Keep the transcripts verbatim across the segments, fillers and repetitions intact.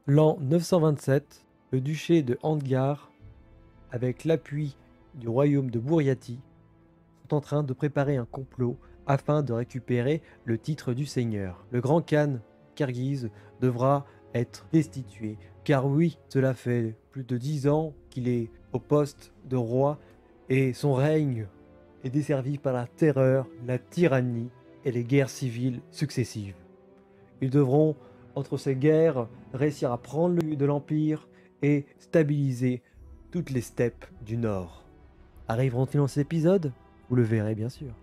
L'an neuf cent vingt-sept, le duché de Andgar, avec l'appui du royaume de Bouriati, sont en train de préparer un complot afin de récupérer le titre du seigneur. Le grand khan kirghize devra être destitué, car oui, cela fait plus de dix ans qu'il est au poste de roi et son règne est desservi par la terreur, la tyrannie et les guerres civiles successives. Ils devront, entre ces guerres, réussir à prendre le de l'Empire et stabiliser toutes les steppes du Nord. Arriveront-ils dans cet épisode? Vous le verrez bien sûr.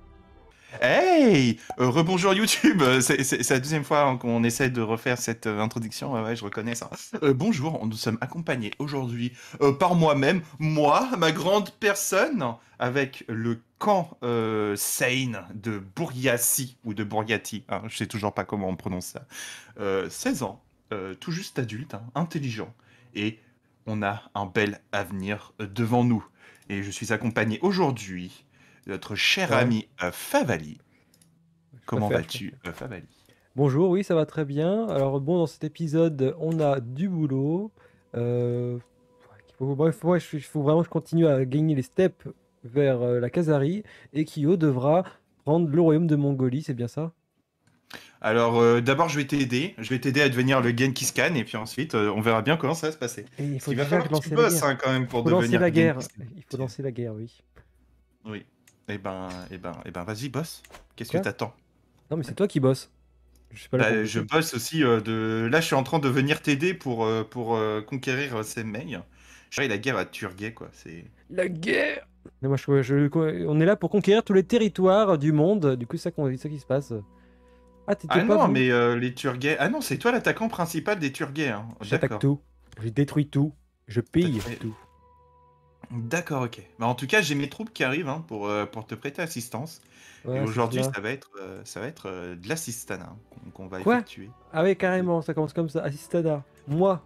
Hey euh, Rebonjour YouTube. C'est c'est- c'est la deuxième fois qu'on essaie de refaire cette euh, introduction. Ouais, ouais, je reconnais ça. Euh, bonjour, nous sommes accompagnés aujourd'hui euh, par moi-même, moi, ma grande personne, avec le camp euh, Sane de Bouriassi ou de Bouriati. Hein, je sais toujours pas comment on prononce ça. Euh, seize ans, euh, tout juste adulte, hein, intelligent, et on a un bel avenir euh, devant nous. Et je suis accompagné aujourd'hui de notre cher Ouais, ami euh, Favali. je Comment préfère, je vas-tu, préfère. euh, Favali? Bonjour, oui, ça va très bien. Alors bon, dans cet épisode, on a du boulot. Euh, il faut, bref, ouais, il faut vraiment que je continue à gagner les steps vers euh, la Khazari et Kyo devra prendre le royaume de Mongolie, c'est bien ça? Alors, euh, d'abord, je vais t'aider. Je vais t'aider à devenir le Genghis Khan, et puis ensuite, euh, on verra bien comment ça va se passer. Et il Parce faut qu'il va déjà falloir que tu lancer la bosses guerre. hein, quand même Il pour faut lancer devenir la Genghis guerre. Khan. Il faut lancer la guerre, oui. Oui. Eh ben, eh ben, eh ben, vas-y, bosse. Qu'est-ce que Quoi? t'attends? Non, mais c'est toi qui bosses. Je suis pas là pour Bah, je bosser. bosse aussi euh, de. Là, je suis en train de venir t'aider pour, euh, pour euh, conquérir euh, ces mails. Je dirais la guerre à Turguet, quoi. C'est. La guerre! Mais moi, je, je- on est là pour conquérir tous les territoires du monde. Du coup, c'est ça, qu'on- c'est ça qui se passe. Ah, t'étais Ah pas non, venu? mais euh, les Turguets. Ah non, c'est toi l'attaquant principal des Turguets. Hein. J'attaque D'accord. tout. Je détruis tout. Je T'as pille fait- tout. D'accord, ok. Bah, en tout cas, j'ai mes troupes qui arrivent hein, pour, euh, pour te prêter assistance. Et Ouais, c'est aujourd'hui, cela. ça va être, euh, ça va être euh, de l'assistanat hein, qu'on qu'on va Quoi? effectuer. Ah ouais, De- carrément, ça commence comme ça. Assistada. Moi,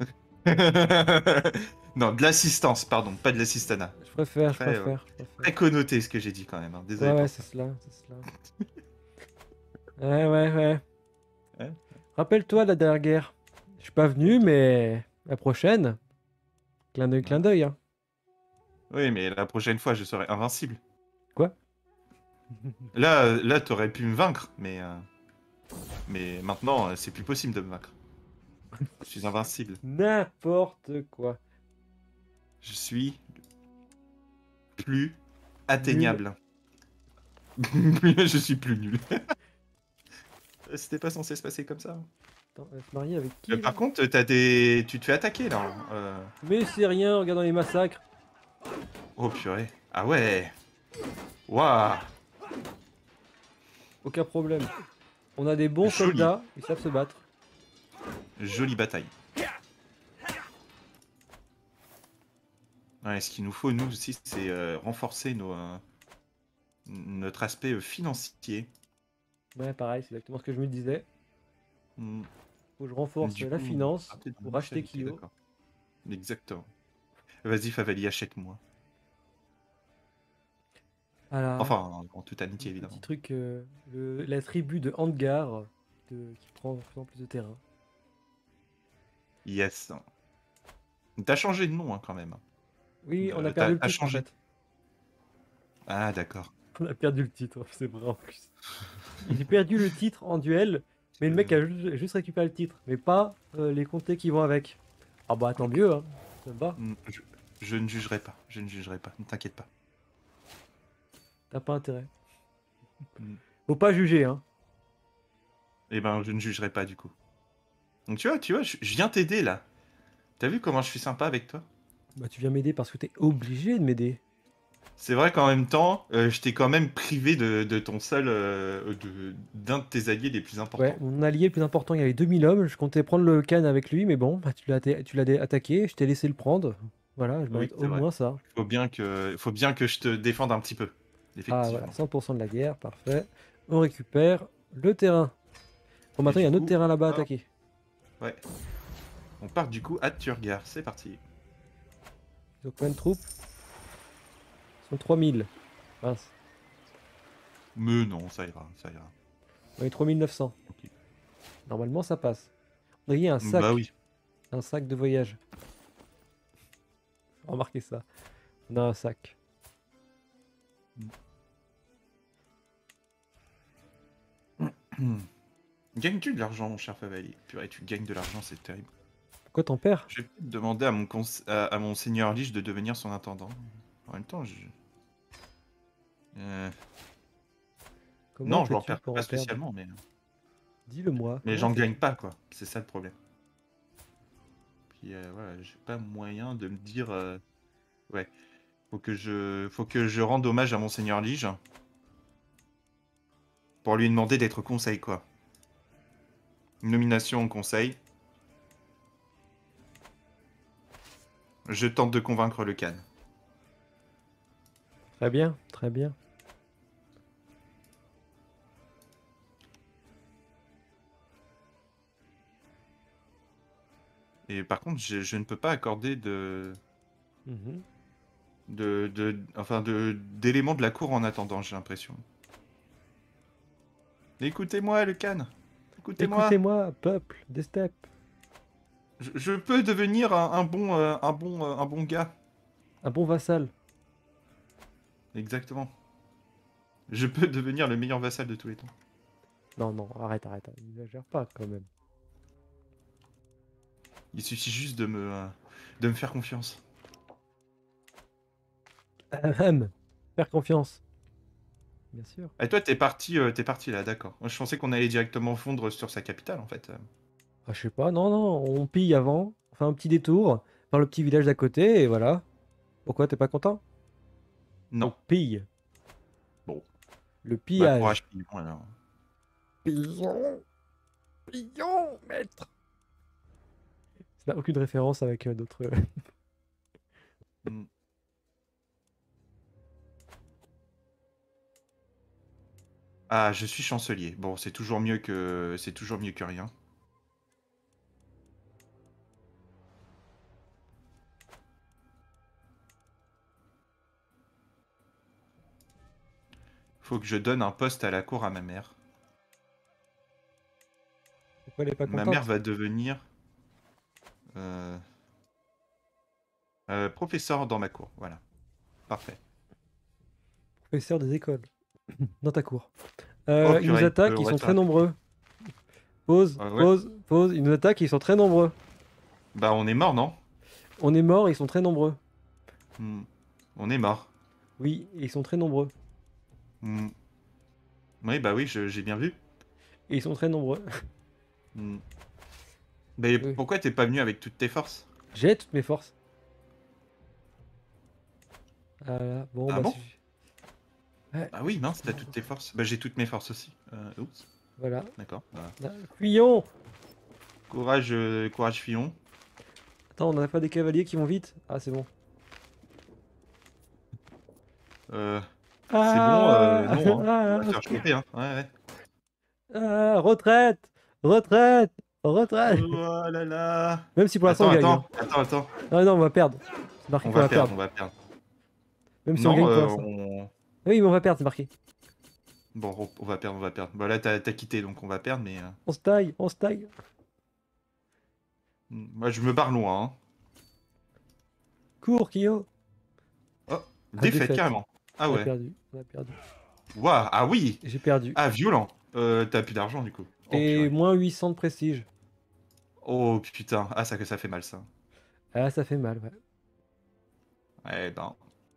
non, de l'assistance, pardon, pas de l'assistanat. je préfère, je Très, euh, préfère, je préfère. très connoté ce que j'ai dit quand même. Hein. Ouais, Désolé ouais, pour c'est ça. cela, c'est cela. Ouais, ouais, ouais. Hein. Rappelle-toi de la dernière guerre. Je suis pas venu, mais la prochaine. Clin d'œil, clin Hein. d'œil, hein. Oui, mais la prochaine fois, je serai invincible. Quoi? Là, euh, là, t'aurais pu me vaincre, mais, euh, mais maintenant, euh, c'est plus possible de me vaincre. Je suis invincible. N'importe quoi. Je suis plus Nul. atteignable. Je suis plus nul. C'était pas censé se passer comme ça. Attends, elle va se marier avec Euh, qui, là? par contre, t'as des... tu te fais attaquer là. Hein. Euh, Mais c'est rien, regardant les massacres. Oh purée. Ah ouais. Waouh. Aucun problème. On a des bons Joli. soldats, ils savent se battre. Jolie bataille. Ouais, ce qu'il nous faut, nous aussi, c'est euh, renforcer nos, euh, notre aspect euh, financier. Ouais, pareil, c'est exactement ce que je me disais. Hmm. Faut que je renforce Du la coup, finance ah, peut-être pour une acheter nationalité, Kyo. d'accord. Exactement. Vas-y, Favali, achète-moi. Voilà. Enfin, en toute Le amitié, petit évidemment. truc, euh, le- la tribu de Handgar de- qui prend de plus en plus de terrain. Yes. T'as changé de nom, hein, quand même. Oui, on a Euh, t'as perdu le t'as titre en changé. fait. Ah, d'accord. On a perdu le titre, c'est vrai en plus. J'ai perdu le titre en duel, mais le mec Euh, a ju- juste récupéré le titre, mais pas euh, les comtés qui vont avec. Ah bah tant ok. mieux, hein. Ça me va. Hmm, Je, je ne jugerai pas. Je ne jugerai pas. Ne t'inquiète pas. T'as pas intérêt. Hmm. Faut pas juger, hein. Eh ben, je ne jugerai pas du coup. Donc tu vois, tu vois, je, je viens t'aider là. T'as vu comment je suis sympa avec toi? Bah tu viens m'aider parce que t'es obligé de m'aider. C'est vrai qu'en même temps, euh, je t'ai quand même privé de, de ton seul, euh, de, d'un de tes alliés les plus Ouais, importants. mon allié le plus important, il y avait deux mille hommes, je comptais prendre le can avec lui, mais bon, bah, tu l'as atta- tu l'as dé- attaqué, je t'ai laissé le prendre. Voilà, je Oui, mérite c'est au vrai. moins ça. Faut bien que, faut bien que je te défende un petit peu. Ah voilà, Effectivement. cent pour cent de la guerre, parfait. On récupère le terrain. Bon, Et maintenant il y du a un autre coup, terrain on là-bas à part, attaquer. ouais, on part du coup à Turgar. C'est parti. Ils ont combien de troupes? Ils sont trois mille. Mince. Mais non, ça ira, ça ira. On est trois mille neuf cents. Ok. Normalement ça passe. On a gagné un Bah sac. oui. Un sac de voyage. Remarquez ça. On a un sac. Gagnes-tu de l'argent, mon cher Favali? Purée, tu gagnes de l'argent, c'est terrible. Pourquoi t'en perds? Je vais peut-être demander à mon, cons... à, à mon seigneur Lich de devenir son intendant. En même temps, je... Euh, Comment Non, je m'en fais-tu perds pour pas en perdre? spécialement, mais... Dis-le-moi. Mais comment j'en fais-tu gagne pas, quoi. C'est ça le problème. Puis euh, voilà, j'ai pas moyen de me dire... euh, Ouais, faut que je... faut que je rende hommage à mon seigneur Lich. Pour lui demander d'être conseil, quoi. Une nomination au conseil. Je tente de convaincre le Khan. Très bien, très bien. Et par contre, je, je ne peux pas accorder de... Mhm. de, de enfin, de d'éléments de la cour en attendant, j'ai l'impression. Écoutez-moi, le Khan. Écoutez-moi. Écoutez-moi, peuple, des steppes. Je, je peux devenir un, un bon, euh, un bon, euh, un bon gars. Un bon vassal. Exactement. Je peux devenir le meilleur vassal de tous les temps. Non, non, arrête, arrête. N'exagère pas quand même. Il suffit juste de me, euh, de me faire confiance. Ahem. Faire confiance. Bien sûr. Et toi, t'es parti, euh, t'es parti là, d'accord. Moi, je pensais qu'on allait directement fondre sur sa capitale, en fait. Ah, je sais pas, non, non, on pille avant. On fait un petit détour par le petit village d'à côté et voilà. Pourquoi t'es pas content? On Non. pille. Bon. Le Bah, pillage. courage, pillon, alors. Pillon. Pillon, maître. Ça n'a aucune référence avec euh, d'autres. Hmm. Ah, je suis chancelier. Bon, c'est toujours mieux que c'est toujours mieux que rien. Faut que je donne un poste à la cour à ma mère. Pourquoi elle est pas Ma mère contente? va devenir euh, euh, professeur dans ma cour. Voilà. Parfait. Professeur des écoles. Dans ta cour. Euh, Oh ils nous purée, attaquent, euh, ils on va sont se très faire- nombreux. Pause, Euh, ouais. pause, pause. Ils nous attaquent, ils sont très nombreux. Bah, on est mort, non? On est mort, ils sont très nombreux. Hmm. On est mort. Oui, ils sont très nombreux. Hmm. Oui, bah oui, je- j'ai bien vu. Et ils sont très nombreux. Hmm. Mais Oui. pourquoi t'es pas venu avec toutes tes forces? J'ai toutes mes forces. Voilà. Bon, Ah bah, bon? si- Ouais, Ah oui, mince, t'as toutes tes forces. Bah, j'ai toutes mes forces aussi. Euh, oups, voilà. d'accord. Bah, Là, fuyons. courage, euh, courage, Fillon. Attends, on n'a pas des cavaliers qui vont vite? Ah, c'est bon. Euh, c'est bon, Ah, euh, non, hein. ah, On va se faire choper, hein. Ouais, ouais. ah, retraite, retraite, retraite. Oh là là. Même si pour l'instant Attends, on gagne. attends, Hein. attends, attends. Ah non, on va perdre. C'est marqué On qu'on va va perdre, perdre. on va perdre. Même si on Non, gagne pour euh, l'instant. on... Oui, mais on va perdre, c'est marqué. Bon, on- on va perdre, on va perdre. Bah là, t'as t'as quitté, donc on va perdre, mais... euh, On se taille, on se taille. Moi, je me barre loin, hein. Cours, Kyo. Oh, Ah, défaite, défaite. carrément. Ah On a ouais. perdu, on a perdu. Waouh, ah oui. J'ai perdu. Ah, violent. Euh, t'as plus d'argent, du coup. Oh, Et purée. moins huit cents de prestige. Oh, putain. Ah, ça que ça fait mal, ça. Ah, ça fait mal, ouais. Eh ben...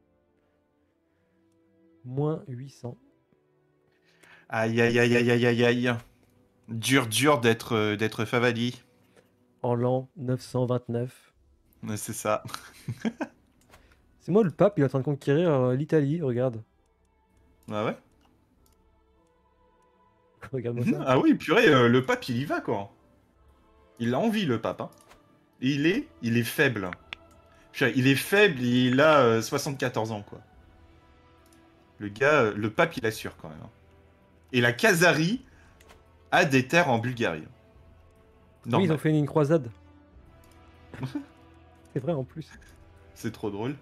Moins huit cents. Aïe, aïe, aïe, aïe, aïe, aïe, aïe. Dur, dur d'être euh, d'être Favali. En l'an neuf cent vingt-neuf. Ouais, c'est ça. C'est moi le pape, il est en train de conquérir euh, l'Italie, regarde. Ah ouais? Regarde-moi Mhm. ça. Ah oui, purée, euh, le pape, il y va, quoi. Il a envie, le pape, hein. Il est, il est faible. Purée, il est faible, il a euh, soixante-quatorze ans, quoi. Le gars, euh, le pape, il assure, quand même, hein. Et la Khazarie a des terres en Bulgarie. Oui, ils Normal. ont fait une croisade. C'est vrai en plus. C'est trop drôle.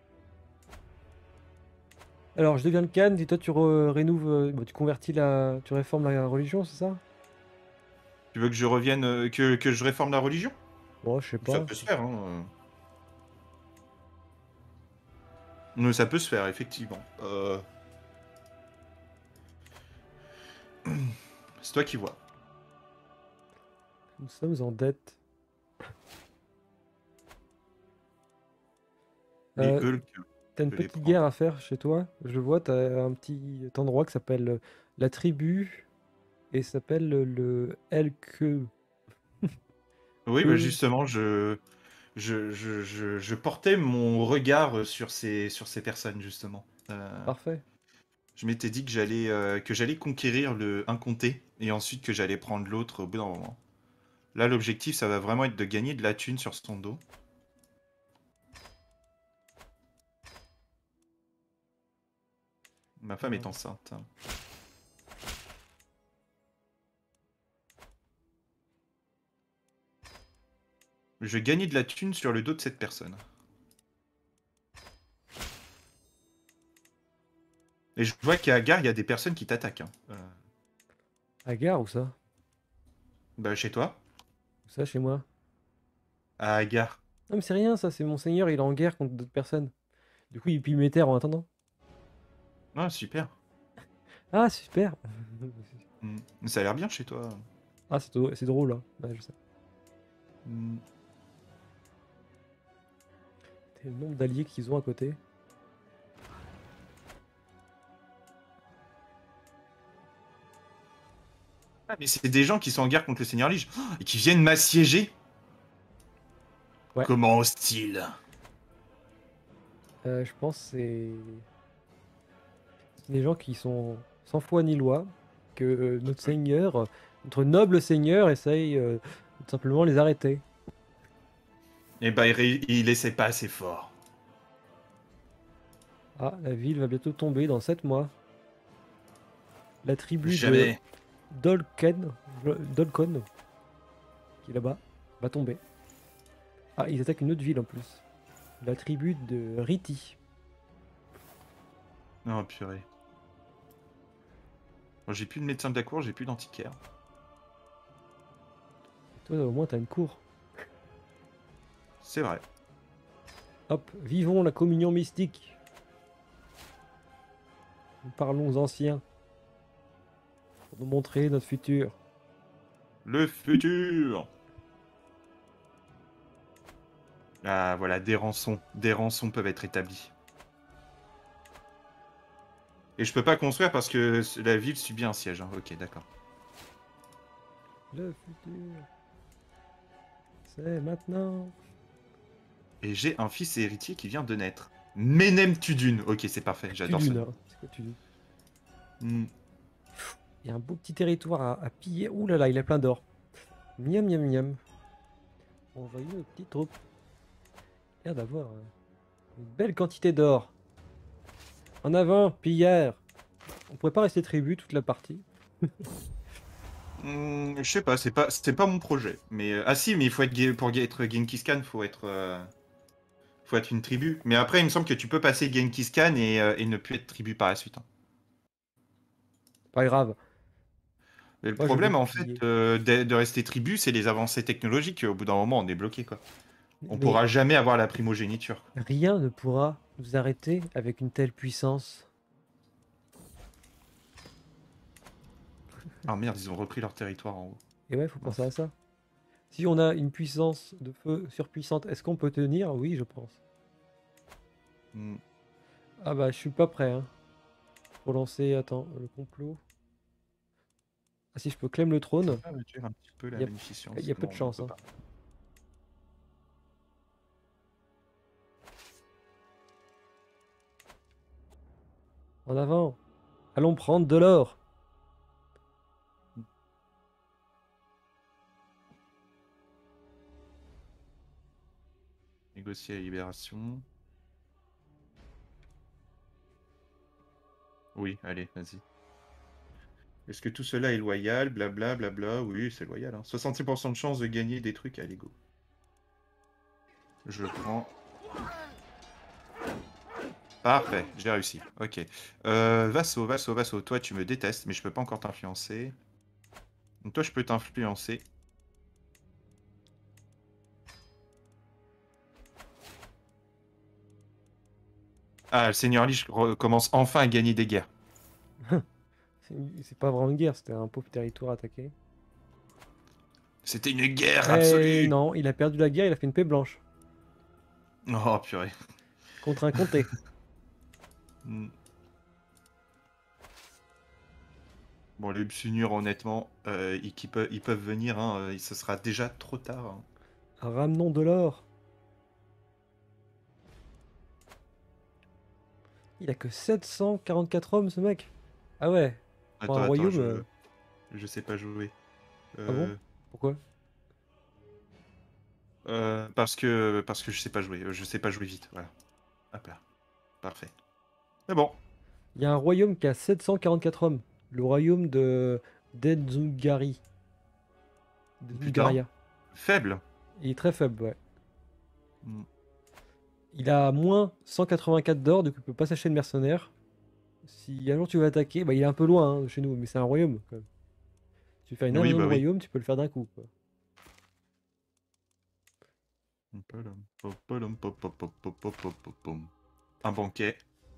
Alors, je deviens le Khan, et toi tu re- rénoves, euh, bon, tu convertis la, tu réformes la religion, c'est ça? Tu veux que je revienne, euh, que, que je réforme la religion? Bon, je sais Ça pas. peut se faire, hein. Mais ça peut se faire, effectivement. Euh... C'est toi qui vois. Nous sommes en dette. Et Euh, Hulk, T'as une je les petite prends. guerre à faire chez toi. Je vois, t'as un petit endroit qui s'appelle euh, la tribu et ça s'appelle le, le Elke. Oui, bah Que. justement, je... Je, je, je, je portais mon regard sur ces, sur ces personnes, justement. Euh, Parfait. je m'étais dit que j'allais euh, que j'allais conquérir le un comté et ensuite que j'allais prendre l'autre au bout d'un moment. Là, l'objectif, ça va vraiment être de gagner de la thune sur son dos. Ma femme est Alors, enceinte. Je vais gagner de la thune sur le dos de cette personne. Et je vois qu'à Agar, il y a des personnes qui t'attaquent. Hein. Euh, à gare ou ça? bah, chez toi? Ou ça chez moi? À Agar. Non, mais c'est rien, ça, c'est mon seigneur, il est en guerre contre d'autres personnes. Du coup, il pille mes terres en attendant. Ah, super. Ah, super! Hmm. Ça a l'air bien chez toi. Ah, c'est drôle, c'est drôle, hein. Ouais, je sais. Hmm. C'est le nombre d'alliés qu'ils ont à côté. Ah, mais c'est des gens qui sont en guerre contre le Seigneur Lige oh, et qui viennent m'assiéger. Ouais, Comment hostile. euh, je pense que c'est c'est des gens qui sont sans foi ni loi, que euh, notre seigneur, euh, notre noble seigneur essaye euh, de simplement les arrêter. Et bah, il, ré- il essaie pas assez fort. Ah, la ville va bientôt tomber dans sept mois. La tribu de Jamais. Dolken, Dolkon, qui est là-bas, va tomber. Ah, ils attaquent une autre ville en plus. La tribu de Riti. Oh, purée. Bon, j'ai plus de médecin de la cour, j'ai plus d'antiquaire. Toi, au moins, t'as une cour. C'est vrai. Hop, vivons la communion mystique. Nous parlons anciens pour nous montrer notre futur. Le futur. Ah, voilà, des rançons. Des rançons peuvent être établies. Et je peux pas construire parce que la ville subit un siège. Hein. Ok, d'accord. Le futur, c'est maintenant. Et j'ai un fils héritier qui vient de naître. Menem Tudun. Ok, c'est parfait, j'adore ce Tudun, nom. hein. C'est quoi Tudun? Hmm. Il y a un beau petit territoire à, à piller. Ouh là là, il est plein d'or. Miam miam miam. Envoyer nos petites troupes. Il a l'air d'avoir euh, une belle quantité d'or. En avant, pilleur. On pourrait pas rester tribu toute la partie. Hmm, je sais pas, c'est pas, c'est pas mon projet. Mais euh, ah si, mais il faut être Ge- pour Ge- être Genghis Khan, faut être, euh, faut être une tribu. Mais après, il me semble que tu peux passer Genghis Khan et, euh, et ne plus être tribu par la suite. Hein. Pas grave. Et le Moi, je veux problème, du en fait, piller. euh, de, de rester tribu, c'est les avancées technologiques. Au bout d'un moment, on est bloqué, quoi. On Mais pourra jamais avoir la primogéniture. rien ne pourra nous arrêter avec une telle puissance. Ah merde, ils ont repris leur territoire en haut. Et ouais, faut penser Mince. à ça. Si on a une puissance de feu surpuissante, est-ce qu'on peut tenir? Oui, je pense. Hmm. Ah bah, je suis pas prêt, hein. Pour lancer, attends, le complot. Ah si, je peux claim le trône. Ah, réduire un petit peu Il la y a, il bénéficence. y a peu Non, de on ne chance, peut hein. pas. En avant. Allons prendre de l'or. Négocier la libération. Oui, allez, vas-y. Est-ce que tout cela est loyal? Blabla, blabla. Oui, c'est loyal. Hein. soixante-six pour cent de chance de gagner des trucs. Allez, go. Je prends. Parfait, j'ai réussi. Ok. Euh, Vasso, Vasso, Vasso. Toi, tu me détestes, mais je peux pas encore t'influencer. Donc, toi, je peux t'influencer. Ah, le Seigneur Lich commence enfin à gagner des guerres. C'est c'est pas vraiment une guerre, c'était un pauvre territoire attaqué. C'était une guerre Eh absolue. non, il a perdu la guerre, il a fait une paix blanche. Oh, purée. Contre un comté. Hmm. Bon, les Psunur, honnêtement, euh, ils, qui peuvent, ils peuvent venir, hein, euh, ce sera déjà trop tard. Hein. Ramenons de l'or. Il a que sept cent quarante-quatre hommes, ce mec. Ah ouais, pour un Attends, attends, royaume... je, euh, je sais pas jouer. Ah bon? Euh, Pourquoi? euh, parce que, parce que je sais pas jouer. Je sais pas jouer vite. Voilà. Hop là. Parfait. Mais bon. Il y a un royaume qui a sept cent quarante-quatre hommes. Le royaume de Denzungari. Putain. Denzungaria. Faible. Il est très faible, ouais. Hmm. Il a moins cent quatre-vingt-quatre d'or, donc il peut pas s'acheter de mercenaires. Si un jour tu veux attaquer, bah il est un peu loin hein, de chez nous, mais c'est un royaume quand même. Si tu veux faire une Oui, invasion bah de oui. royaume, tu peux le faire d'un coup, quoi. Un banquet.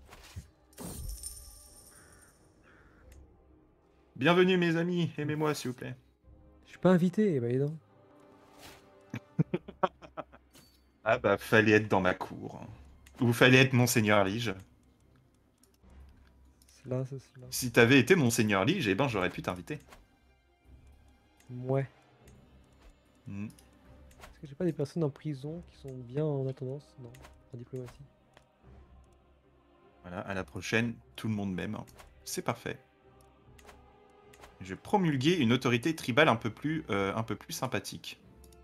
Bienvenue mes amis, aimez-moi s'il vous plaît. Je suis pas invité, bah dis donc. Ah bah fallait être dans ma cour. Ou fallait être Monseigneur Lige. C'est là, c'est c'est là. Si t'avais été Monseigneur Lige, eh ben j'aurais pu t'inviter. Ouais. Hmm. Est-ce que j'ai pas des personnes en prison qui sont bien en attendance? Non, en diplomatie. Voilà, à la prochaine, tout le monde m'aime. C'est parfait. Je vais promulguer une autorité tribale un peu plus, euh, un peu plus sympathique.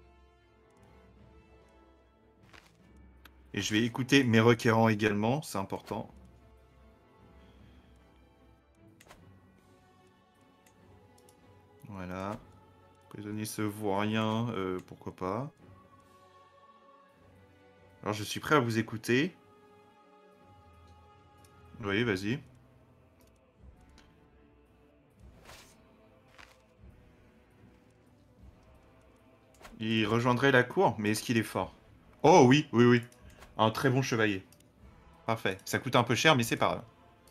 Et je vais écouter mes requérants également, c'est important. Voilà. Prisonnier se voit rien, euh, pourquoi pas. Alors je suis prêt à vous écouter. Oui, vas-y. Il rejoindrait la cour, mais est-ce qu'il est fort? Oh oui, oui, oui. Un très bon chevalier. Parfait. Ça coûte un peu cher, mais c'est pas grave.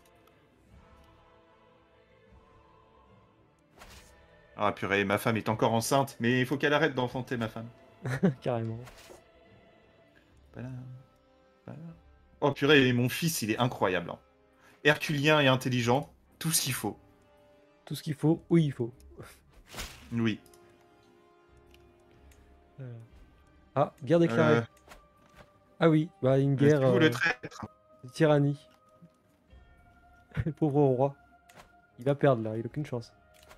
Ah purée, ma femme est encore enceinte, mais il faut qu'elle arrête d'enfanter ma femme. Carrément. Voilà. Voilà. Oh purée, mon fils, il est incroyable. Hein. Herculien et intelligent, tout ce qu'il faut. Tout ce qu'il faut, où il faut. Oui. Euh. Ah, guerre déclarée. Euh, Ah oui, bah une guerre c'est vous le euh, traître. de tyrannie. Le pauvre roi. Il va perdre là, il a aucune chance.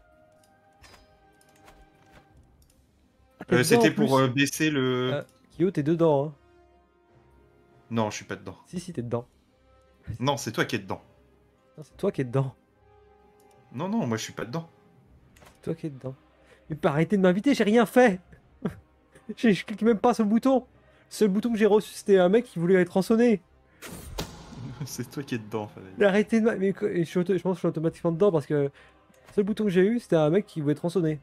Ah, t'es Euh, dedans en C'était pour plus. euh, baisser le... Ah, Kyo, t'es dedans, hein. Non, je suis pas dedans. Si, si, t'es dedans. Non, c'est toi qui es dedans. Non, c'est toi qui es dedans. Non, non, moi je suis pas dedans. C'est toi qui es dedans. Mais pas arrêter de m'inviter, j'ai rien fait. Je je clique même pas sur le bouton. Le seul bouton que j'ai reçu, c'était un mec qui voulait être rançonné. C'est toi qui es dedans, Fabien. Mais arrêtez de m'a- mais quoi- je, suis auto- je pense que je suis automatiquement dedans parce que le seul bouton que j'ai eu, c'était un mec qui voulait être rançonné.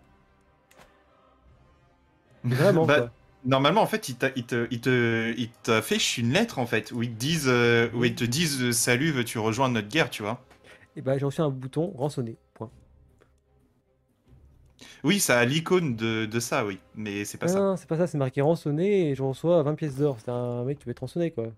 Mais vraiment, Bah, quoi. normalement, en fait, ils t'a- ils te, ils te, ils t'affichent une lettre, en fait, où ils te disent, euh, où Oui. ils te disent euh, salut, veux-tu rejoindre notre guerre, tu vois. Et bah, j'ai reçu un bouton rançonné. Point. Oui, ça a l'icône de, de ça, oui, mais c'est pas Non, ça. non, c'est pas ça, c'est marqué rançonné et je reçois vingt pièces d'or. C'était un mec qui veut être rançonné, quoi.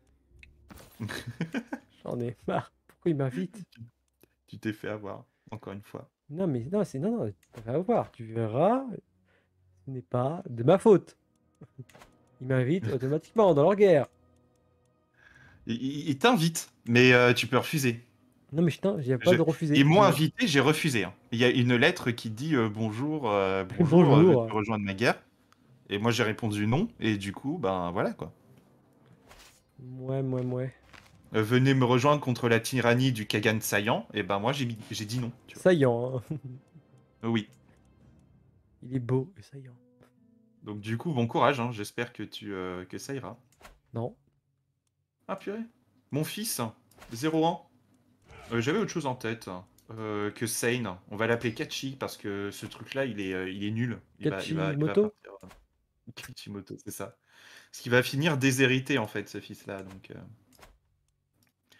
J'en ai marre. Pourquoi il m'invite? Tu t'es fait avoir, encore une fois. Non, mais non, c'est non, non, tu vas voir. Tu verras, ce n'est pas de ma faute. Ils m'invitent automatiquement dans leur guerre. Ils ils- ils t'invitent, mais euh, tu peux refuser. Non, mais putain, j'ai pas Je- de refuser. Ils m'ont Je... invité, j'ai refusé. Hein. Il y a une lettre qui dit euh, bonjour, euh, bonjour, euh, veux-tu Bonjour. rejoindre ma guerre? Et moi j'ai répondu non, et du coup, ben voilà quoi. Ouais, ouais, ouais. Euh, venez me rejoindre contre la tyrannie du Kagan Saillant, et ben moi j'ai mis- j'ai dit non. Tu vois. Saillant, hein. Euh, Oui. Il est beau et saillant. Donc du coup, bon courage, hein. J'espère que tu euh, que ça ira. Non. Ah purée. Mon fils, zéro un. Euh, J'avais autre chose en tête euh, que Sane. On va l'appeler Kachi parce que ce truc-là, il est, euh, il est nul. Il va, il va, il va Kachimoto? partir. euh, Kachimoto, c'est ça. Parce qu'il va finir déshérité en fait, ce fils-là. Donc, euh.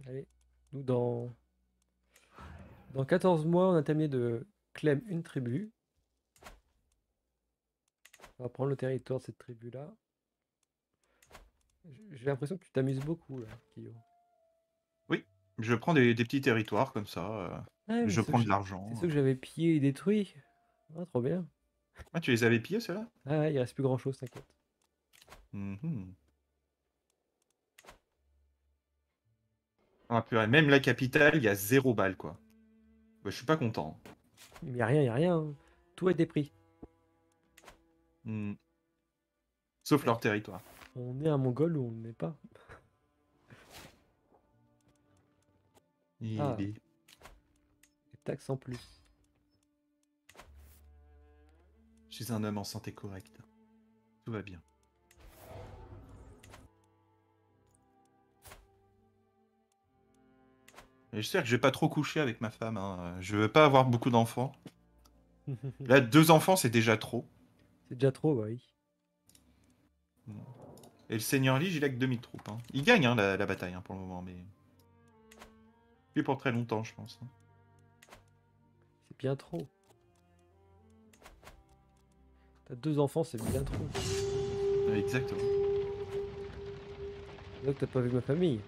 Allez, nous dans... dans quatorze mois, on a terminé de clem une tribu. On va prendre le territoire de cette tribu-là. J- J'ai l'impression que tu t'amuses beaucoup là, Kyo. Oui, je prends des, des petits territoires comme ça. euh, Ah, mais je c'est ceux que prends de je- c'est ceux l'argent. que j'avais pillés et détruits. Ah, trop bien. Ah, tu les avais pillés, ceux-là? Ah ouais, il reste plus grand-chose, t'inquiète. Mhm. Ah, purée, même la capitale, il y a zéro balle, quoi. Bah, je suis pas content. Il y a rien, il y a rien, hein. Tout a été pris. Hmm. Sauf Ouais. leur territoire. On est un Mongol ou on n'est pas. Il Ah, est- des taxes en plus. Je suis un homme en santé correcte. Tout va bien. Et j'espère que je vais pas trop coucher avec ma femme. Hein. Je veux pas avoir beaucoup d'enfants. Là, deux enfants, c'est déjà trop. C'est déjà trop, bah oui. Et le Seigneur Lige, il a que deux mille troupes. Hein. Il gagne hein, la, la bataille hein, pour le moment, mais... Plus pour très longtemps, je pense. hein. C'est bien trop. T'as deux enfants, c'est bien trop. Ouais, Exactement. C'est là que t'as pas vu ma famille.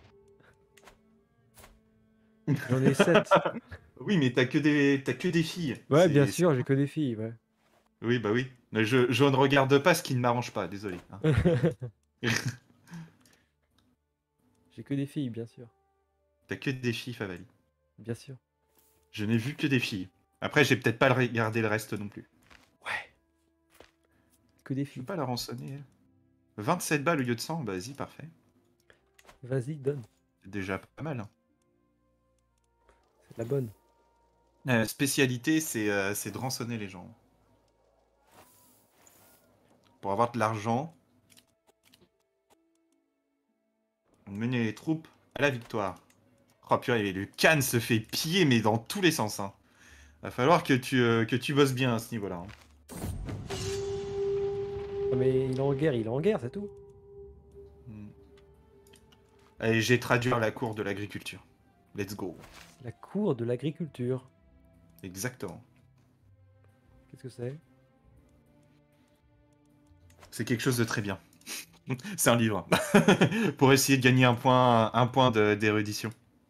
J'en ai sept. Oui, mais t'as que des, t'as que des filles. Ouais, bien C'est, c'est- sûr, j'ai que des filles, ouais. Oui, bah oui. Mais je, je ne regarde pas ce qui ne m'arrange pas, désolé. hein. J'ai que des filles, bien sûr. T'as que des filles, Favali. Bien sûr. Je n'ai vu que des filles. Après, j'ai peut-être pas le regardé le reste non plus. Ouais. Que des Je peux filles. pas la rançonner. elle. vingt-sept balles au lieu de cent, bah vas-y, parfait. Vas-y, donne. C'est déjà pas mal. hein. C'est la bonne. La spécialité, c'est euh, c'est de rançonner les gens. Pour avoir de l'argent, mener les troupes à la victoire. Oh purée, le Khan se fait piller, mais dans tous les sens. Hein. Va falloir que tu, euh, que tu bosses bien à ce niveau-là. hein. Ah, mais il est en guerre, il est en guerre, c'est tout. Hmm. Allez, j'ai traduire la cour de l'agriculture. Let's go. La cour de l'agriculture. Exactement. Qu'est-ce que c'est? C'est quelque chose de très bien. C'est un livre. Pour essayer de gagner un point, un point de- d'érudition.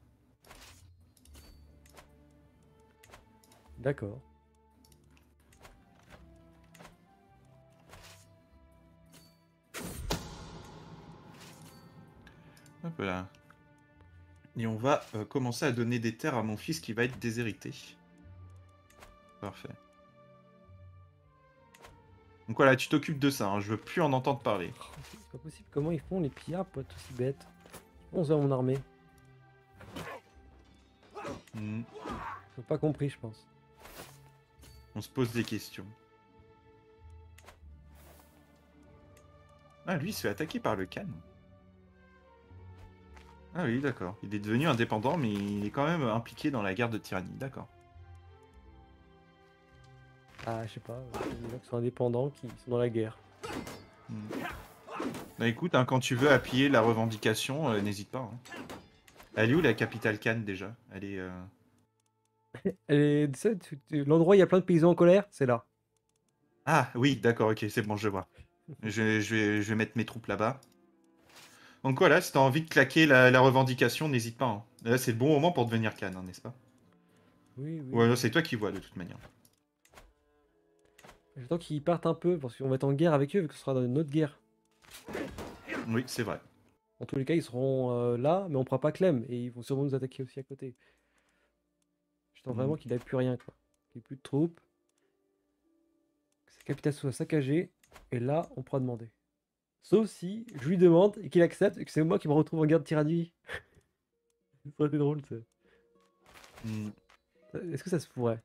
D'accord. Hop là. Et on va euh, commencer à donner des terres à mon fils qui va être déshérité. Parfait. Donc voilà, tu t'occupes de ça, hein, je veux plus en entendre parler. Oh, c'est pas possible. Comment ils font les pillards pour être aussi bêtes? onze à mon armée. Hmm, Ils ont pas compris, je pense. On se pose des questions. Ah, lui, il se fait attaquer par le Khan. Ah oui, d'accord. Il est devenu indépendant, mais il est quand même impliqué dans la guerre de tyrannie. D'accord. Ah, je sais pas. euh, Les gens qui sont indépendants, qui sont dans la guerre. Hmm. Bah écoute, hein, quand tu veux appuyer la revendication, euh, n'hésite pas. hein. Elle est où la capitale Khan déjà? Elle est... euh, Elle est- tu sais, tu- tu- L'endroit où il y a plein de paysans en colère, c'est là. Ah oui, d'accord, ok, c'est bon, je vois. Je, je vais, je vais mettre mes troupes là-bas. Donc voilà, si t'as envie de claquer la, la revendication, n'hésite pas. hein. Là, c'est le bon moment pour devenir Khan, hein, n'est-ce pas? Oui, oui. Ouais, c'est toi qui vois de toute manière. J'attends qu'ils partent un peu, parce qu'on va être en guerre avec eux, vu que ce sera dans une autre guerre. Oui, c'est vrai. En tous les cas, ils seront euh, là, mais on pourra pas Clem, et ils vont sûrement nous attaquer aussi à côté. J'attends Mm. vraiment qu'il ait plus rien, quoi. Qu'il ait plus de troupes. Que sa capitale soit saccagée, et là, on pourra demander. Sauf si je lui demande et qu'il accepte, et que c'est moi qui me retrouve en guerre de tyrannie. Ça aurait été drôle, ça. Mm. Est-ce que ça se pourrait?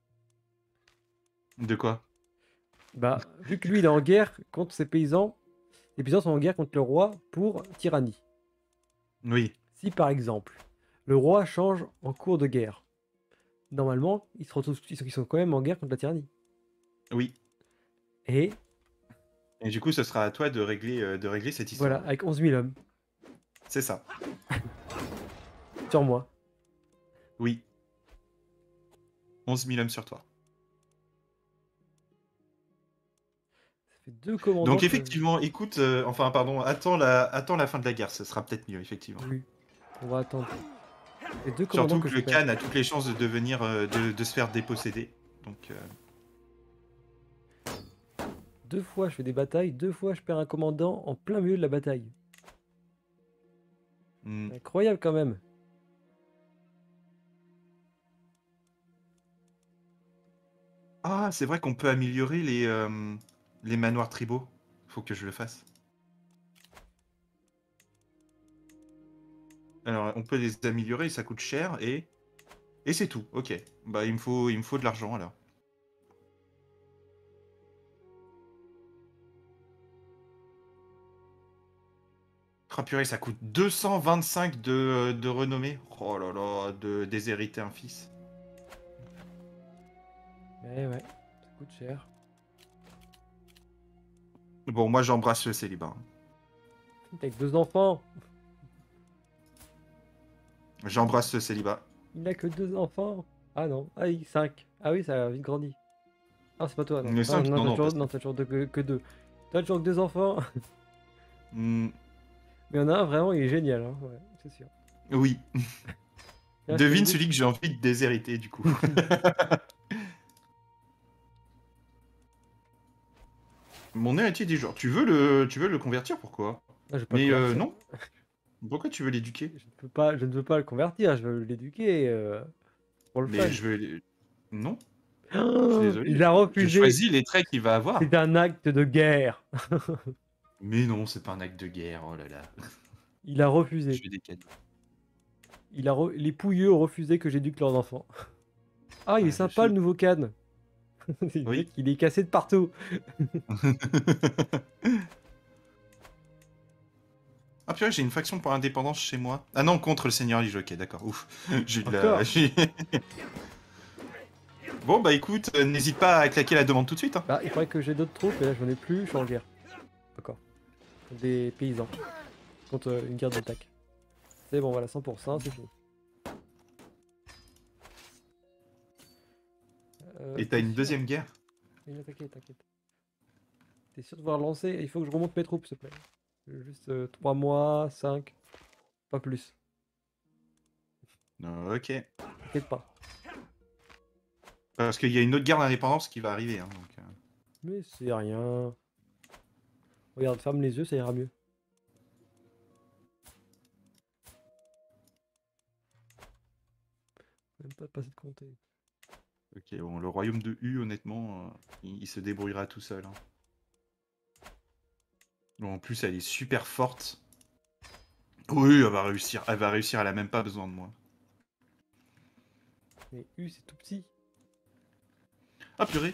De quoi? Bah, vu que lui, il est en guerre contre ses paysans, les paysans sont en guerre contre le roi pour tyrannie. Oui. Si par exemple, le roi change en cours de guerre, normalement, ils, se retrouvent, ils, sont, ils sont quand même en guerre contre la tyrannie. Oui. Et Et du coup, ce sera à toi de régler, euh, de régler cette histoire. voilà, avec onze mille hommes. C'est ça. Sur moi. Oui. onze mille hommes sur toi. Ça fait deux commandants Donc que... effectivement, écoute, euh, enfin pardon, attends la, attends la fin de la guerre, ce sera peut-être mieux, effectivement. Oui, on va attendre. Ça fait deux commandants Surtout que que je le perds. Khan a toutes les chances de devenir, euh, de, de se faire déposséder. Donc, euh, Deux fois je fais des batailles, deux fois je perds un commandant en plein milieu de la bataille. hmm. Incroyable quand même. Ah, c'est vrai qu'on peut améliorer les, euh, les manoirs tribaux. Faut que je le fasse. Alors, on peut les améliorer, ça coûte cher et et c'est tout. Ok. Bah, il me faut, il me faut de l'argent alors. Ah purée, ça coûte deux cent vingt-cinq de, de renommée. Oh là là, de déshériter un fils. Eh ouais, ça coûte cher. Bon, moi j'embrasse le célibat. T'as que deux enfants. J'embrasse le célibat. Il n'a que deux enfants. Ah non, ah oui, cinq. Ah oui, ça a vite grandi. Ah, c'est pas toi, non. Le Ah, cinq, non, non, t'as non, pas toujours, ça. non, t'as toujours deux- que, que deux. T'as toujours que deux enfants. Hmm, Mais il y en a un vraiment, il est génial, hein. Ouais, c'est sûr. oui. Là, je te le Devine dis. celui que j'ai envie de déshériter du coup. Mon héritier dit genre, tu veux le, tu veux le convertir, pourquoi? Ah, je vais pas le Mais euh, convertir. non. Pourquoi tu veux l'éduquer? Je ne peux pas, je ne veux pas le convertir, je veux l'éduquer euh, pour le Mais fun. je veux... Non, je suis Oh, désolé. il a Je refusé. choisis les traits qu'il va avoir. C'est un acte de guerre. Mais non, c'est pas un acte de guerre, oh là là. Il a Je refusé. fais des cadeaux. Il a re- Les pouilleux ont refusé que j'éduque leurs enfants. Ah, il est Ah, je sympa suis... le nouveau Cannes. Le Oui. mec, il est cassé de partout. Ah purée, j'ai une faction pour l'indépendance chez moi. Ah non, contre le Seigneur Lich, ok, d'accord, ouf. J'ai eu de la... Encore. j'ai- Bon, bah écoute, euh, n'hésite pas à claquer la demande tout de suite. Hein. Bah, il faudrait que j'ai d'autres troupes, et là, j'en ai plus, je suis en guerre. D'accord. Des paysans. Contre euh, une guerre d'attaque. C'est bon, voilà, cent pour cent, c'est fini. Euh, Et t'as t'es une sûr deuxième guerre? Oui, t'inquiète, t'inquiète. T'es sûr de pouvoir lancer? Il faut que je remonte mes troupes, s'il te plaît. Juste trois mois, cinq, pas plus. Ok. T'inquiète pas. Parce qu'il y a une autre guerre d'indépendance qui va arriver. Hein, donc, euh. Mais c'est rien. Regarde, ferme les yeux, ça ira mieux. Même pas passer de compter. Ok, bon, le royaume de U, honnêtement, euh, il, il se débrouillera tout seul. Hein. Bon, en plus, elle est super forte. Oui, elle va réussir. Elle va réussir, elle a même pas besoin de moi. Mais U, c'est tout petit. Ah purée.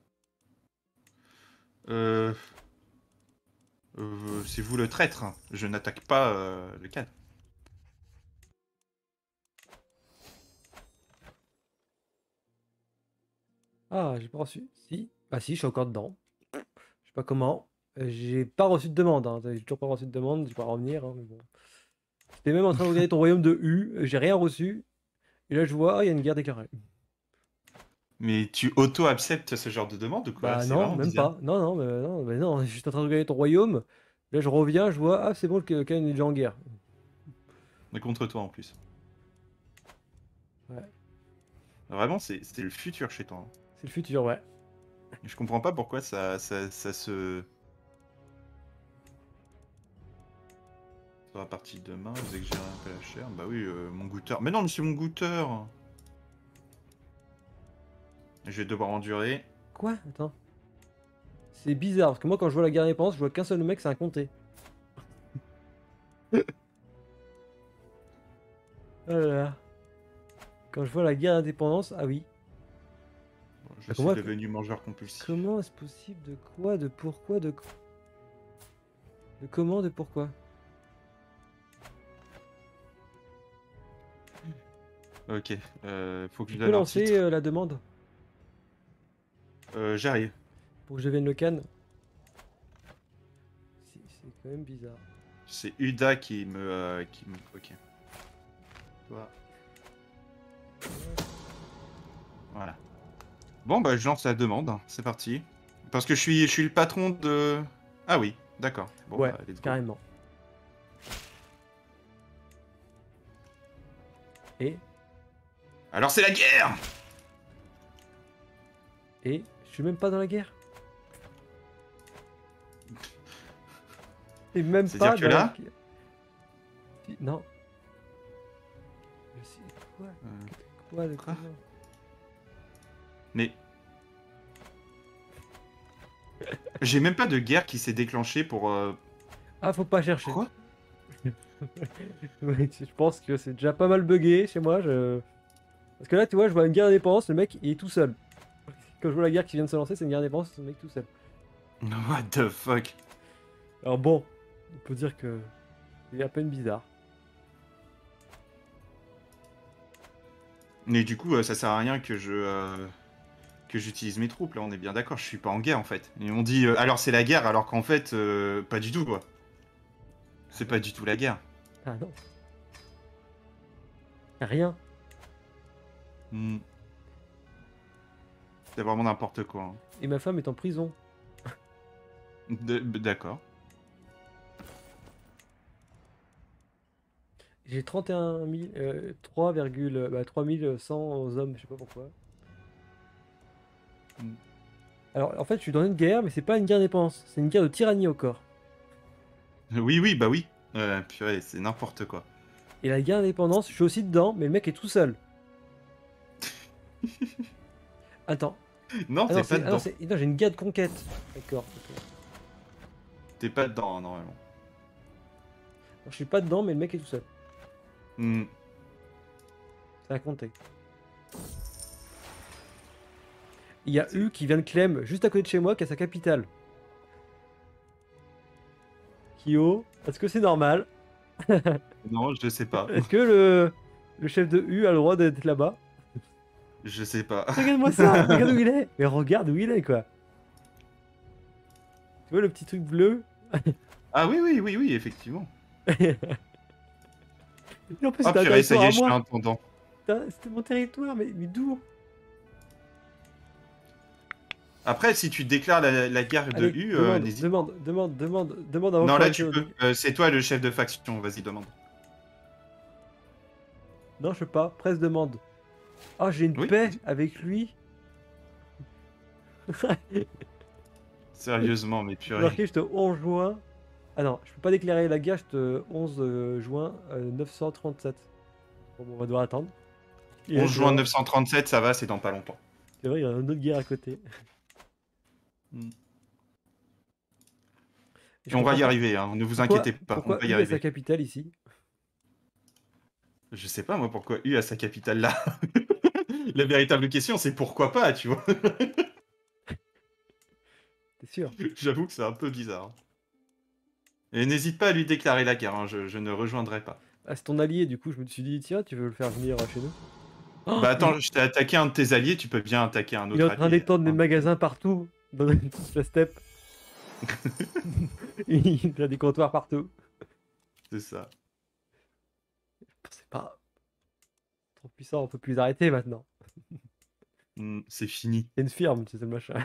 Euh... euh, c'est vous le traître. Hein. Je n'attaque pas euh, le cadre. Ah, j'ai pas reçu. Si. Bah si, je suis encore dedans. Je sais pas comment. Euh, J'ai pas reçu de demande. Hein. J'ai toujours pas reçu de demande, je vais pas revenir. Hein, mais bon. J'étais même en train de regarder ton royaume de U, euh, j'ai rien reçu. Et là, je vois, ah, il y a une guerre déclarée. Mais tu auto-acceptes ce genre de demande ou quoi? Bah C'est non, vraiment même bizarre. pas. Non, non, mais non, mais non, je suis en train de regarder ton royaume. Là, je reviens, je vois, ah, c'est bon, le Caen est déjà en guerre. Mais contre toi en plus. Ouais, Vraiment, c'est c'est le futur chez toi. Hein. c'est le futur, ouais. Je comprends pas pourquoi ça, ça, ça se... Ça sera parti demain, vous exagérez un peu la chair. Bah oui, euh, mon goûteur. Mais non, mais c'est mon goûteur. Je vais devoir endurer. Quoi? Attends. C'est bizarre, parce que moi, quand je vois la guerre indépendance, je vois qu'un seul mec, c'est un comté. Oh là là. Quand je vois la guerre d'indépendance, ah oui. Bon, je Ah, suis comment devenu mangeur compulsif. comment est-ce possible? De quoi? De pourquoi? De, de comment? De pourquoi? Ok, euh, faut que je Tu peux donne un lancer titre. euh, la demande Euh, J'arrive. pour que je devienne le Cannes? Si, c'est quand même bizarre. C'est Uda qui me... euh, qui me... Ok. toi. Voilà. Bon, bah, je lance la demande. C'est parti. Parce que je suis, je suis le patron de... Ah oui, d'accord. Bon, Ouais, bah, let's go. carrément. Et, Alors, c'est la guerre! et, je suis même pas dans la guerre. Et même C'est-à-dire pas que dans la là... guerre. Non. Je sais- Quoi? Euh, Quoi de quoi comment? Mais... J'ai même pas de guerre qui s'est déclenchée pour... euh, Ah, faut pas chercher. Quoi? Ouais, je pense que c'est déjà pas mal buggé chez moi. Je... Parce que là, tu vois, je vois une guerre d'indépendance, le mec, il est tout seul. Quand je vois la guerre qui vient de se lancer, c'est une guerre d'indépendance, c'est le mec tout seul. What the fuck? Alors bon, on peut dire que c'est à peine bizarre. Mais du coup, euh, ça sert à rien que je... euh, que j'utilise mes troupes, là, on est bien d'accord, je suis pas en guerre, en fait. Et on dit, euh, alors c'est la guerre, alors qu'en fait, euh, pas du tout, quoi. C'est pas du tout la guerre. Ah non. Rien. Hmm. C'est vraiment n'importe quoi. hein. Et ma femme est en prison. De- D'accord. J'ai trente et un mille, euh, trois, virgule- bah, trois mille cent hommes, je sais pas pourquoi. Mm. Alors en fait, je suis dans une guerre, mais c'est pas une guerre d'indépendance, c'est une guerre de tyrannie au corps. Oui, oui, bah oui. Euh, purée, c'est n'importe quoi. Et la guerre d'indépendance, je suis aussi dedans, mais le mec est tout seul. Attends. Non, Ah non, t'es pas c'est- ah non, dedans. c'est- non, j'ai une guerre de conquête. D'accord. ok. T'es pas dedans, hein, normalement. Alors, je suis pas dedans, mais le mec est tout seul. Hmm. Ça a compté. Il y a U qui vient de Clem, juste à côté de chez moi, qui a sa capitale. Kyo, est-ce que c'est normal? Non, je sais pas. Est-ce que le, le chef de U a le droit d'être là-bas? Je sais pas. Regarde-moi ça, regarde où il est. Mais regarde où il est, quoi. Tu vois le petit truc bleu? Ah oui, oui, oui, oui, effectivement. Et en plus, Ah c'était un purée, ça territoire y à est, je suis moi. intendant. Putain, c'était mon territoire, mais, mais d'où? Après, si tu déclares la, la guerre de Allez, U, euh, demande, n'hésite demande, demande, demande, demande avant Non, que là, je tu fasse peux. Euh, c'est toi le chef de faction, vas-y, demande. Non, je sais pas, presse demande. Ah, j'ai une Oui. paix avec lui. Sérieusement, mais purée. Marqué, je te onze juin. Ah non, je peux pas déclarer la guerre, je te onze euh, juin euh, neuf cent trente-sept. Bon, bon, on va devoir attendre. Il est onze juin dehors. neuf cent trente-sept, ça va, c'est dans pas longtemps. C'est vrai, il y a une autre guerre à côté. Hmm. Et Et je on va comprends y pas. arriver, hein, ne vous Pourquoi, inquiétez pas, on pourquoi va y U est sa arriver. capitale ici? Je sais pas, moi, pourquoi U a sa capitale là. La véritable question, c'est pourquoi pas, tu vois. T'es sûr? J'avoue que c'est un peu bizarre. Et n'hésite pas à lui déclarer la guerre, hein, je, je ne rejoindrai pas. Ah, c'est ton allié, du coup, je me suis dit, tiens, tu veux le faire venir euh, chez nous? Oh, Bah il, attends, je t'ai attaqué un de tes alliés, tu peux bien attaquer un il est autre en train allié. d'étendre des hein. magasins partout, dans toute la steppe. Il a des comptoirs partout. C'est ça. C'est pas trop puissant, on peut plus arrêter maintenant. Hmm, c'est fini. C'est une firme, c'est le machin.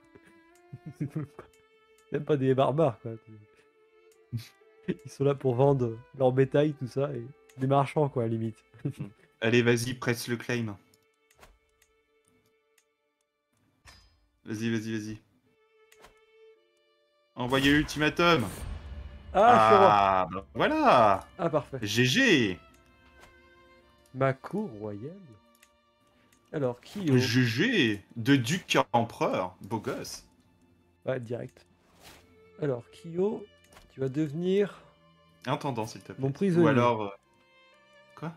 Même pas des barbares, quoi. Ils sont là pour vendre leur bétail, tout ça, et des marchands, quoi, à la limite. Allez, vas-y, presse le claim. Vas-y, vas-y, vas-y. Envoyez l'ultimatum. Ah, je suis roi. Ah, bah voilà. Ah, parfait. G G. Ma cour royale. Alors, Kyo. G G. De duc à empereur. Beau gosse. Ouais, direct. Alors, Kyo, tu vas devenir Intendant, s'il te plaît. mon prisonnier. Ou alors... euh, Quoi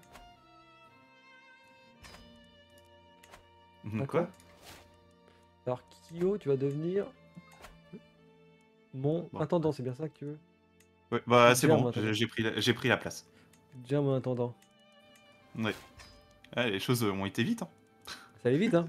Mhm, Ah, Quoi Alors, Kyo, tu vas devenir mon Bon. intendant, c'est bien ça que tu veux? Ouais, bah c'est Bien, bon, moi, attends. j'ai j'ai pris, la- j'ai pris la place. Déjà mon intendant. Ouais. Ah, les choses ont été vite. Hein. Ça allait vite, hein?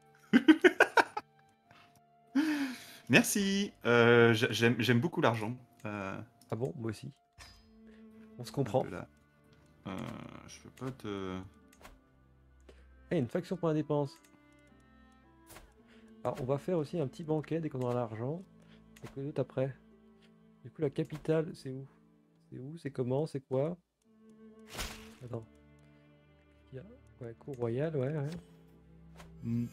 Mm. Merci. Euh, j'a- J'aime j'aime beaucoup l'argent. Euh, Ah bon, moi aussi. On se un comprend. peu là. Euh, je peux pas te... Eh, une faction pour la dépense. Alors, on va faire aussi un petit banquet dès qu'on aura l'argent. Et que d'autres après. Du coup, la capitale, c'est où? C'est où? C'est comment? C'est quoi? Attends. Il y a... Ouais, cour royale, ouais, ouais. Hmm.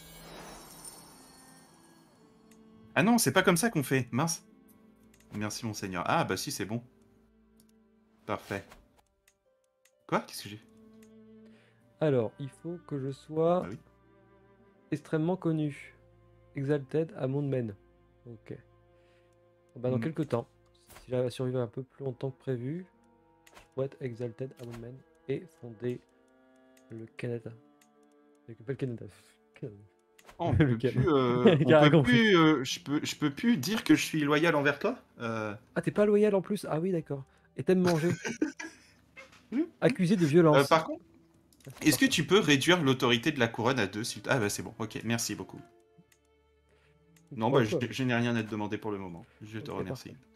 Ah non, c'est pas comme ça qu'on fait. Mince. Merci, monseigneur. Ah, bah si, c'est bon. Parfait. Quoi? Qu'est-ce que j'ai? Alors, il faut que je Ah sois oui. extrêmement connu. Exalted à Mondmen. Ok. Bah, dans Hmm. quelques temps, si j'arrive à survivre un peu plus longtemps que prévu, je pourrais être Exalted à Mondmen et fonder le Canada. Le pas le Canada. Canada. Oh, on Le peut Canada. plus, euh, on T'as rien peut compris. plus, euh, je peux, je peux plus dire que je suis loyal envers toi. Euh, Ah, t'es pas loyal en plus? Ah oui, d'accord. Et t'aimes manger. hmm. Accusé de Euh, violence. par contre, Ah, c'est est-ce que parfait. tu peux réduire l'autorité de la couronne à deux s'il te- Ah bah c'est bon. Ok, merci beaucoup. Non, Pour bah un je, peu. je n'ai rien à te demander pour le moment. Je te Ok, parfait. remercie.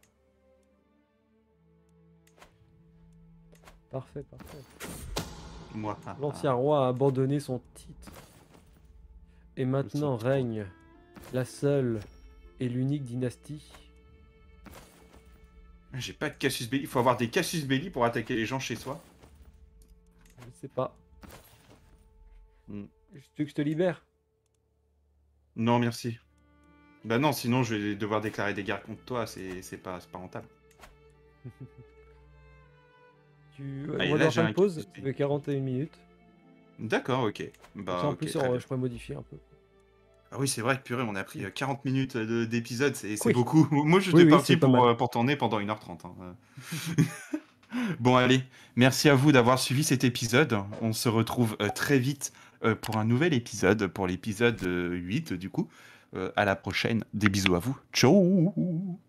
Parfait, parfait. Moi. ah, L'ancien ah, roi a abandonné son titre. Et le son- maintenant règne la seule et l'unique dynastie. J'ai pas de Cassius Belli. Il faut avoir des Cassius Belli pour attaquer les gens chez soi. Je sais pas. Hmm. Tu veux que je te libère? Non, merci. Bah non, sinon je vais devoir déclarer des guerres contre toi. C'est c'est pas, c'est pas rentable. tu... Ah, On et va là devoir j'ai faire une un pause. Cassius Ça Belli. fait quarante et une minutes. D'accord, ok. Comme ça, Bah en ok, plus, très on- bien. je pourrais modifier un peu. Ah oui, c'est vrai que purée, on a pris euh, quarante minutes de- d'épisode, c'est c'est Oui, beaucoup. Moi, oui, j'étais oui, parti c'est pas pour, mal. euh, pour tourner pendant une heure trente. Hein. Euh. Bon, allez, merci à vous d'avoir suivi cet épisode. On se retrouve euh, très vite euh, pour un nouvel épisode, pour l'épisode euh, huit, du coup. Euh, à la prochaine. Des bisous à vous. Ciao!